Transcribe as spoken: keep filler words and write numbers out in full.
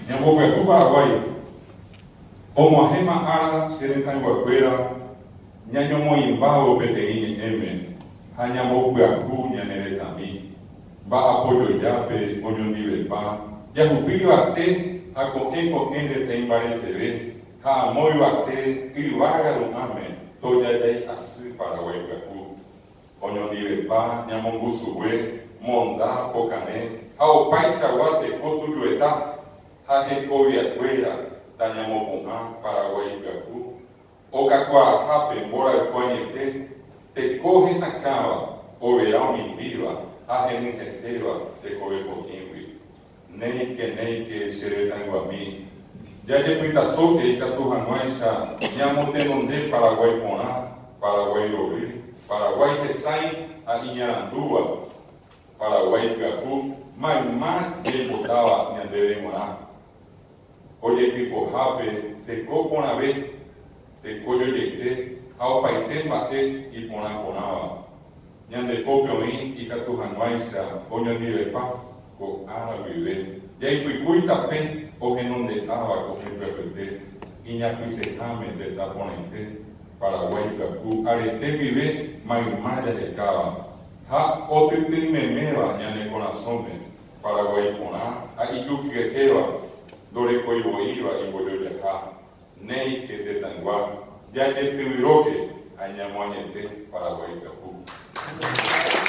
Ñamboguepu Paraguay, Omahema Ara, Serenta Guacuera, Ñañomoimbao Peteín M, Hañamboguepu Ñaneretami, Va Apoyo Yape, Oñondivepa, Yajupigo Ate, Acoenco Ende Teimbare T V, Jamoyo Ate, Ibaga Rumame, Toya Yay Así Paraguay Guacu, Oñondivepa, Ñamongusuwe, Mondá, Pocané, Aopaisa Guate, Cotuyueta, Jajecovia Cuera, Tañamopongá, Paraguay Guacu, Ocacua Jape, Mora Cuañete, te coge sacaba, o verá un viva, Ajeniteva, te coge coquimbi, Nei que nei que seré tan guamí. Ya que pita soque y catujanuaisa, ñamote donde Paraguay Poná, Paraguay Lobrí, Paraguay Tesai, a Iñarandúa, Paraguay Guacu, Maimá, y botaba ñandere moná. Oye tipo jape, te coco una vez, te coyo yete, ao paite mate y pona ponaba. Ñande copio mi y catujanuaisa, oño ni bepa, co ara vive. Ya y cuicuy tapé, o que no de aba, co que repete, y ña pisejame de taponente, Paraguay Guacu, arete vive, maimaya de cava. Ha otete memeba, ñande corazón, Paraguay poná, a iyuki que teba, dore coiboiba y boyoyaja, nei que te tangua, ya que te viroque, añamoañete, Paraguay Guacu.